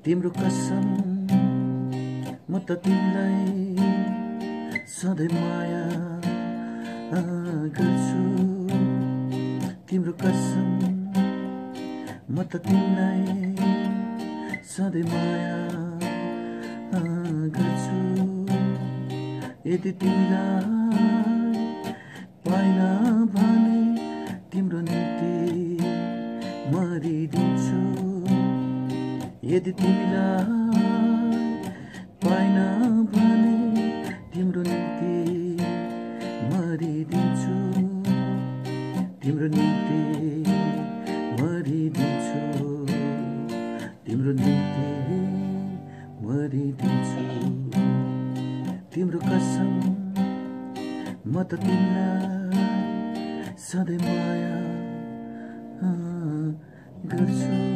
तिम्रो कसम म त तिमीलाई सधैँ माया गर्छु। तिम्रो कसम म त तिमीलाई सधैँ माया गर्छु। यदि तिमीलाई पाइन भने तिम्रो निम्ति मरिदिन्छु। यदि तिमीलाई पाइन भने तिम्रो निम्ति मरिदिन्छु। तिम्रो निम्ति मरिदिन्छु। तिम्रो निम्ति मरिदिन्छु। तिम्रो कसम म त तिमीलाई सधैँ माया गर्छु।